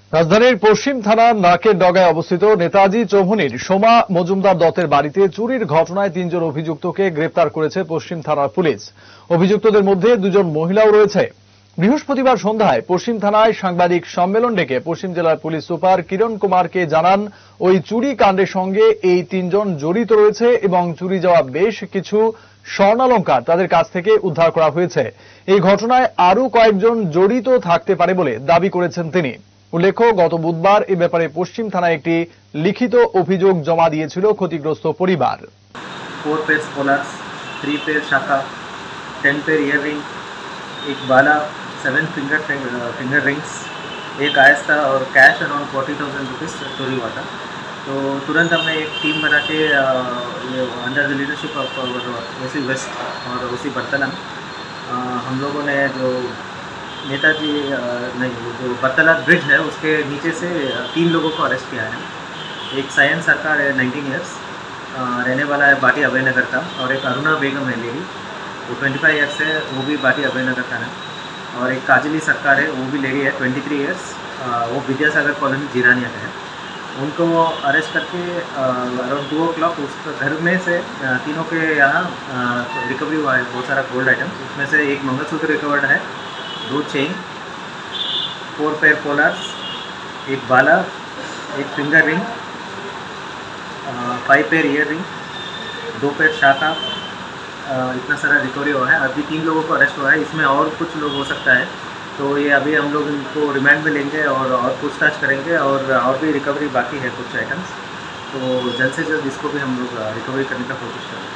রাজধানীর পশ্চিম থানার নাকের ডগায় অবস্থিত নেতাজি চৌমুহনীর সোমা মজুমদার দত্তের বাড়িতে চুরির ঘটনায় 3 জন অভিযুক্তকে গ্রেপ্তার করেছে পশ্চিম থানার পুলিশ। অভিযুক্তদের মধ্যে 2 জন মহিলাও রয়েছে। বৃহস্পতিবার সন্ধ্যায় পশ্চিম থানায় সাংবাদিক সম্মেলন ডেকে পশ্চিম জেলার পুলিশ সুপার কিরণ কুমারকে জানান ওই চুরি কাণ্ডের সঙ্গে এই 3 জন জড়িত রয়েছে এবং চুরি যাওয়া বেশ কিছু স্বর্ণালংকার তাদের কাছ থেকে উদ্ধার করা হয়েছে। এই ঘটনায় আরও কয়েকজন জড়িত থাকতে পারে বলে দাবি করেছেন তিনি। উল্লেখ্য, গত বুধবার এ ব্যাপারে পশ্চিম থানায় একটি লিখিত অভিযোগ জমা দিয়েছিল ক্ষতিগ্রস্ত পরিবার। 4 पेयर पोलर्स, 3 पेयर शाखा, 10 पेयर ईयररिंग, एक बाला, 7 फिंगर रिंग्स, एक आयस्ता और कैश अराउंड 40,000 रुपीज़ चोरी हुआ था। तो तुरंत हमने एक टीम बना के under the leadership of OC west और ओसी बर्तला हम लोगों ने जो नेताजी नहीं जो बत्तला ब्रिज है उसके नीचे से 3 लोगों को अरेस्ट किया है। एक सायन सरकार है 19 ईयर्स रहने वाला है बाटी अभयनगर का, और एक अरुणा बेगम है लेडी, वो 25 ईयर्स है, वो भी बाटी अभयनगर का है, और एक काजली सरकार है, वो भी लेडी है 23 ईयर्स, वो विद्यासागर कॉलोनी जीरानिया का है। उनको अरेस्ट करके अराउंड 2 o'clock उसका घर में से तीनों के यहाँ रिकवरी हुआ है बहुत सारा गोल्ड आइटम। उसमें से एक मंगलसूत्र रिकवर्ड है, 2 चेन, 4 पेयर पोलर्स, एक बाला, एक finger ring, 5 pair earring, 2 pair शाखा, इतना सारा रिकवरी हुआ है। अभी 3 लोगों को अरेस्ट हुआ है, इसमें और कुछ लोग हो सकता है, तो ये अभी हम लोग इनको रिमांड में लेंगे और पूछताछ करेंगे, और भी रिकवरी बाकी है कुछ आइटम्स, तो जल्द से जल्द इसको भी हम लोग रिकवरी करने का कोशिश करेंगे।